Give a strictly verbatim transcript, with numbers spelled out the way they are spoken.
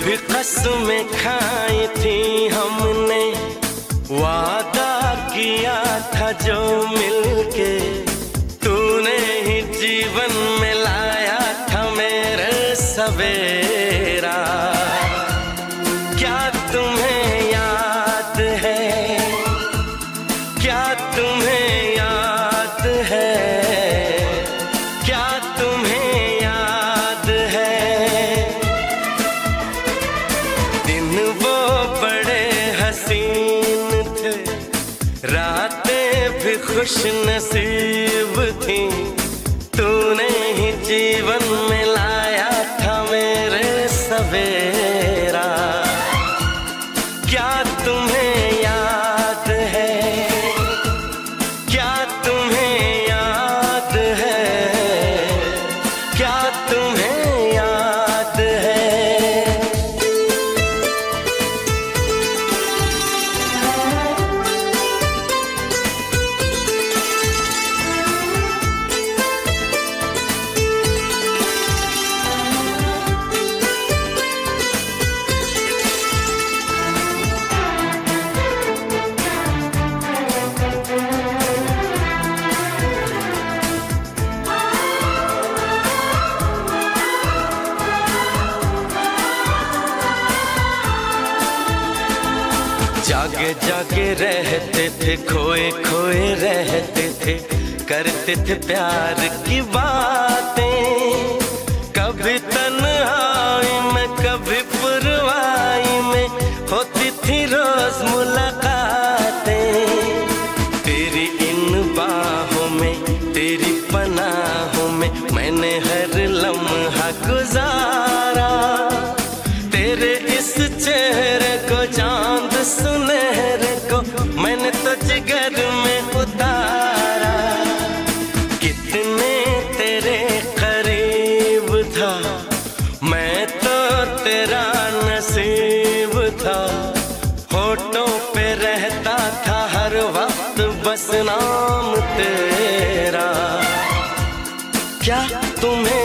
भी कसमें खाई थी हमने, वादा किया था जो मिलके, तूने ही जीवन में लाया था मेरे सवेरा। क्या तुम्हें याद है, क्या तुम्हें याद है, क्या तुम्हें याद है, दिन वो बड़े हसीन थे, रातें भी खुश नसीब थी, तूने ही जीवन में लाया था मेरे सवेरा। क्या तुम्हें याद है, क्या तुम्हें याद है, क्या तुम्हें याद है। जागे जागे रहते थे, खोए खोए रहते थे, करते थे प्यार की बातें, कभी तन्हाई में कभी पुरवाई में होती थी रोज मुलाकातें। तेरी इन बाहों में, तेरी पनाहों में मैंने हर लम्हा गुजारा, तेरे इस चेहरे को चांद सुनहरे को मैंने तो जिगर में उतारा। कितने तेरे करीब था मैं तो तेरा नसीब था, होठों पे रहता था हर वक्त बस नाम तेरा। क्या तुम्हें